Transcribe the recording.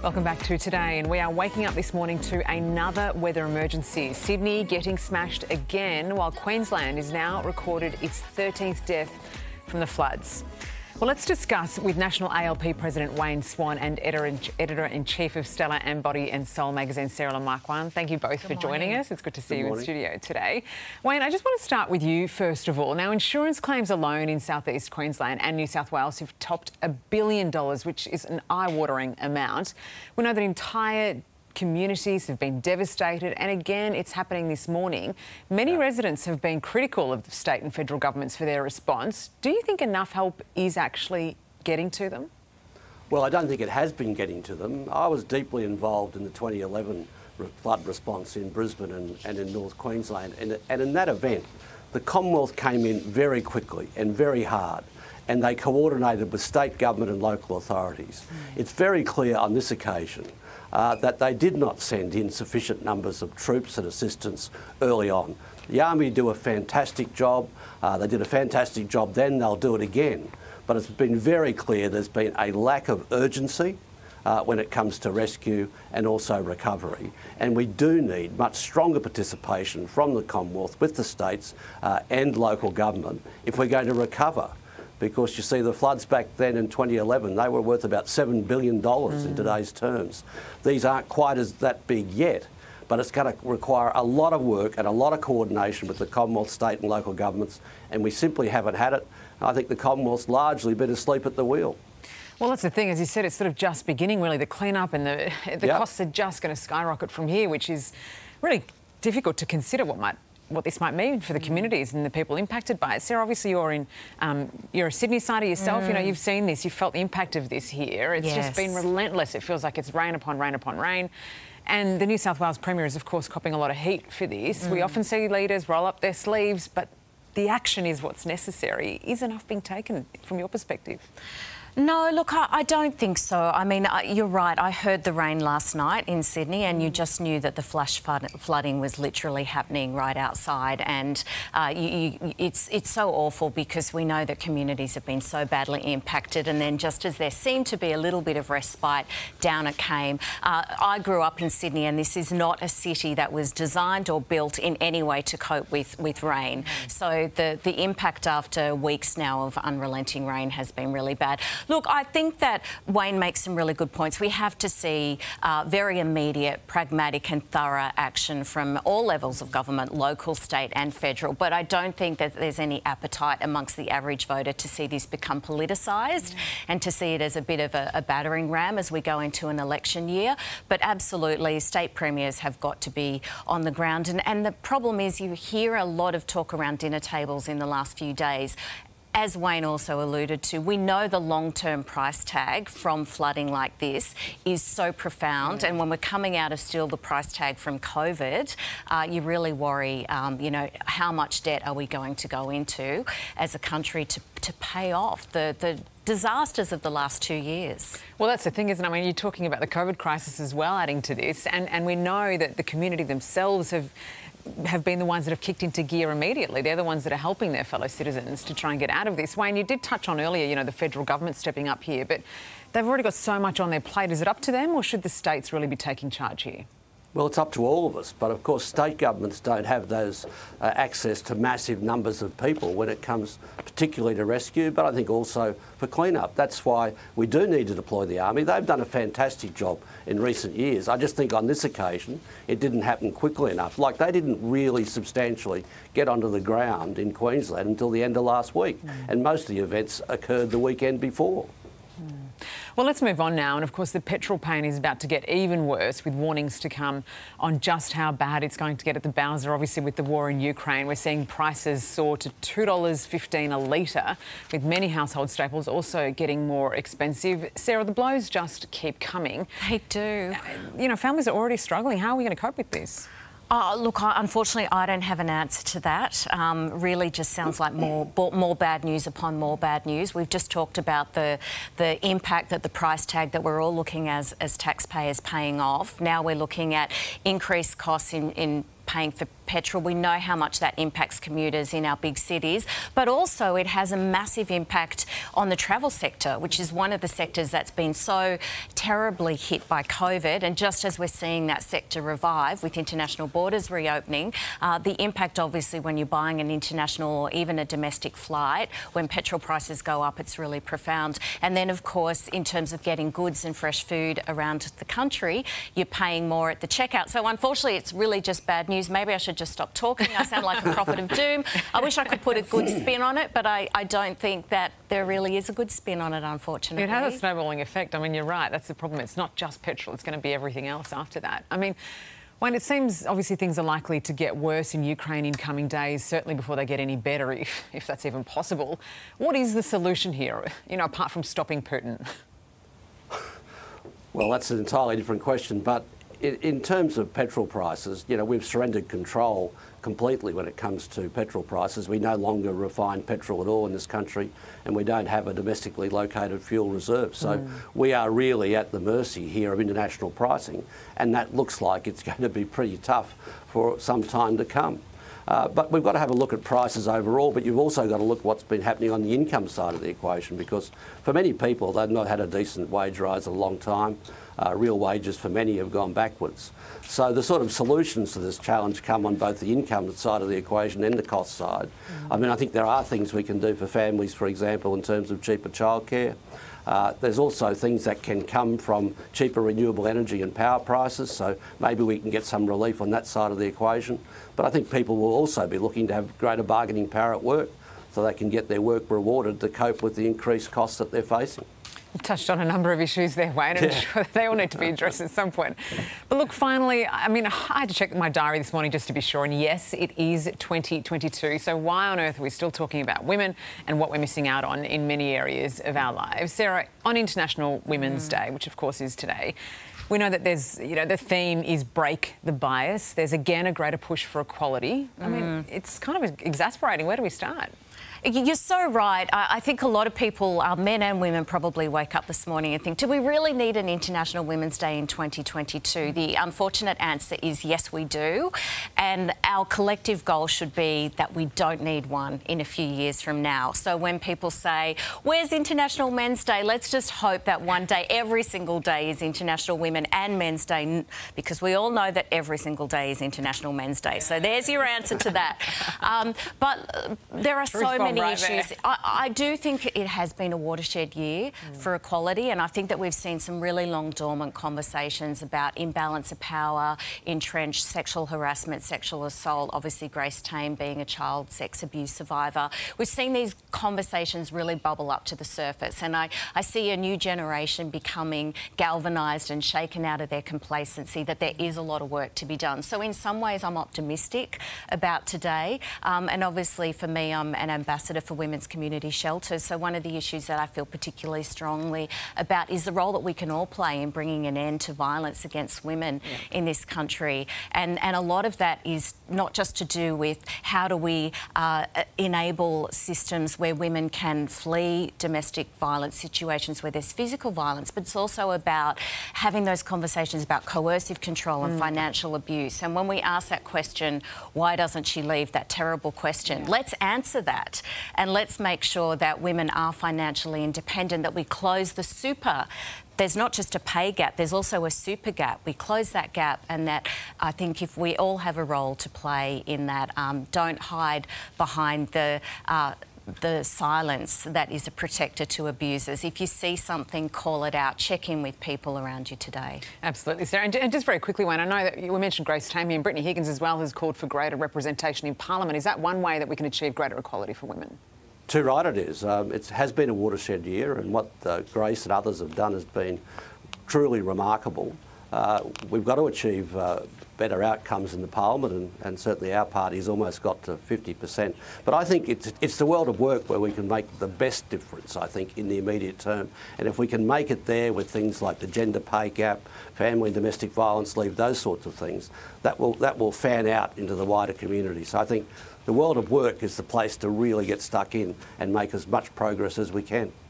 Welcome back to Today, and we are waking up this morning to another weather emergency. Sydney getting smashed again, while Queensland is now recorded its 13th death from the floods. Well, let's discuss with National ALP President Wayne Swan and Editor-in-Chief of Stella and Body and Soul magazine, Sarah Marquand. Thank you both for joining us. It's good to see you in studio today. Wayne, I just want to start with you first of all. Now, insurance claims alone in southeast Queensland and New South Wales have topped $1 billion, which is an eye-watering amount. We know that entire communities have been devastated, and again, it's happening this morning. Many residents have been critical of the state and federal governments for their response. Do you think enough help is actually getting to them? Well, I don't think it has been getting to them. I was deeply involved in the 2011 flood response in Brisbane and in North Queensland, and in that event, the Commonwealth came in very quickly and very hard, and they coordinated with state government and local authorities. It's very clear on this occasion that they did not send in sufficient numbers of troops and assistance early on. The Army do a fantastic job. They did a fantastic job then, they'll do it again. But it's been very clear there's been a lack of urgency when it comes to rescue and also recovery. And we do need much stronger participation from the Commonwealth with the states and local government if we're going to recover. Because you see, the floods back then in 2011, they were worth about $7 billion in today's terms. These aren't quite as that big yet, but it's going to require a lot of work and a lot of coordination with the Commonwealth, state and local governments, and we simply haven't had it. I think the Commonwealth's largely been asleep at the wheel. Well, that's the thing, as you said, it's sort of just beginning, really. The clean-up and the costs are just going to skyrocket from here, which is really difficult to consider what this might mean for the communities and the people impacted by it. Sarah, obviously you're a Sydney sider yourself. You know, you've seen this, you've felt the impact of this here. It's just been relentless. It feels like it's rain upon rain upon rain. And the New South Wales Premier is, of course, copping a lot of heat for this. We often see leaders roll up their sleeves, but the action is what's necessary. Is enough being taken from your perspective? No, look, I don't think so. I mean, you're right. I heard the rain last night in Sydney, and you just knew that the flash flooding was literally happening right outside. And it's so awful because we know that communities have been so badly impacted. And then just as there seemed to be a little bit of respite, down it came. I grew up in Sydney, and this is not a city that was designed or built in any way to cope with rain. So the impact after weeks now of unrelenting rain has been really bad. Look, I think that Wayne makes some really good points. We have to see very immediate, pragmatic and thorough action from all levels of government, local, state and federal. But I don't think that there's any appetite amongst the average voter to see this become politicised and to see it as a bit of a battering ram as we go into an election year. But absolutely, state premiers have got to be on the ground. And the problem is you hear a lot of talk around dinner tables in the last few days. As Wayne also alluded to, we know the long-term price tag from flooding like this is so profound. And when we're coming out of still the price tag from COVID, you really worry, you know, how much debt are we going to go into as a country to pay off the disasters of the last 2 years. Well, that's the thing, isn't it? I mean, you're talking about the COVID crisis as well, adding to this, and we know that the community themselves have been the ones that have kicked into gear immediately. They're the ones that are helping their fellow citizens to try and get out of this. Wayne, you did touch on earlier, you know, the federal government stepping up here, but they've already got so much on their plate. Is it up to them, or should the states really be taking charge here? Well, it's up to all of us, but of course state governments don't have those access to massive numbers of people when it comes particularly to rescue, but I think also for clean-up. That's why we do need to deploy the Army. They've done a fantastic job in recent years. I just think on this occasion it didn't happen quickly enough. Like, they didn't really substantially get onto the ground in Queensland until the end of last week, and most of the events occurred the weekend before. Well, let's move on now. And of course, the petrol pain is about to get even worse, with warnings to come on just how bad it's going to get at the Bowser. Obviously, with the war in Ukraine, we're seeing prices soar to $2.15 a litre, with many household staples also getting more expensive. Sarah, the blows just keep coming. They do. You know, families are already struggling. How are we going to cope with this? Look, unfortunately, I don't have an answer to that. Really just sounds like more bad news upon more bad news. We've just talked about the impact that the price tag that we're all looking as taxpayers paying off. Now we're looking at increased costs in paying for petrol. We know how much that impacts commuters in our big cities, but also it has a massive impact on the travel sector, which is one of the sectors that's been so terribly hit by COVID. And just as we're seeing that sector revive with international borders reopening, the impact obviously when you're buying an international or even a domestic flight, when petrol prices go up, it's really profound. And then, of course, in terms of getting goods and fresh food around the country, you're paying more at the checkout. So unfortunately, it's really just bad news. Maybe I should just stop talking. I sound like a prophet of doom. I wish I could put a good spin on it, but I don't think that there really is a good spin on it, unfortunately. It has a snowballing effect. I mean, you're right. That's the problem. It's not just petrol. It's going to be everything else after that. I mean, Wayne, it seems obviously things are likely to get worse in Ukraine in coming days, certainly before they get any better, if that's even possible. What is the solution here, apart from stopping Putin? Well, that's an entirely different question. But in terms of petrol prices, we've surrendered control completely when it comes to petrol prices. We no longer refine petrol at all in this country, and we don't have a domestically located fuel reserve. So we are really at the mercy here of international pricing, and that looks like it's going to be pretty tough for some time to come. But we've got to have a look at prices overall, but you've also got to look at what's been happening on the income side of the equation, because for many people, they've not had a decent wage rise in a long time. Real wages for many have gone backwards. So the sort of solutions to this challenge come on both the income side of the equation and the cost side. I mean, I think there are things we can do for families, for example, in terms of cheaper childcare. There's also things that can come from cheaper renewable energy and power prices, so maybe we can get some relief on that side of the equation. But I think people will also be looking to have greater bargaining power at work so they can get their work rewarded to cope with the increased costs that they're facing. You've touched on a number of issues there, Wayne, and I'm sure they all need to be addressed at some point. But look, finally, I mean, I had to check my diary this morning just to be sure, and yes, it is 2022, so why on earth are we still talking about women and what we're missing out on in many areas of our lives? Sarah, on International Women's Day, which of course is today, we know that there's, the theme is break the bias. There's again a greater push for equality. I mean, it's kind of exasperating. Where do we start? You're so right. I think a lot of people, men and women, probably wake up this morning and think, do we really need an International Women's Day in 2022? The unfortunate answer is yes, we do. And our collective goal should be that we don't need one in a few years from now. So when people say, where's International Men's Day? Let's just hope that one day, every single day is International Women and Men's Day, because we all know that every single day is International Men's Day. So there's your answer to that. But there are so many issues. I do think it has been a watershed year for equality, and I think that we've seen some really long dormant conversations about imbalance of power, entrenched sexual harassment, sexual assault, obviously Grace Tame being a child sex abuse survivor. We've seen these conversations really bubble up to the surface, and I see a new generation becoming galvanised and shaken out of their complacency, that there is a lot of work to be done. So in some ways I'm optimistic about today, and obviously for me I'm an ambassador for women's community shelters. So one of the issues that I feel particularly strongly about is the role that we can all play in bringing an end to violence against women in this country. And a lot of that is not just to do with how do we enable systems where women can flee domestic violence situations where there's physical violence, but it's also about having those conversations about coercive control and financial abuse. And when we ask that question, why doesn't she leave, that terrible question, let's answer that. And let's make sure that women are financially independent, that we close the super. There's not just a pay gap, there's also a super gap. We close that gap, and that I think if we all have a role to play in that, don't hide behind the silence that is a protector to abusers. If you see something, call it out. Check in with people around you today. Absolutely, Sarah. And just very quickly, Wayne, I know that we mentioned Grace Tame and Brittany Higgins as well has called for greater representation in Parliament. Is that one way that we can achieve greater equality for women? Too right it is. It has been a watershed year, and what Grace and others have done has been truly remarkable. We've got to achieve better outcomes in the Parliament, and certainly our party's almost got to 50%. But I think it's the world of work where we can make the best difference, I think, in the immediate term. And if we can make it there with things like the gender pay gap, family and domestic violence leave, those sorts of things, that will fan out into the wider community. So I think the world of work is the place to really get stuck in and make as much progress as we can.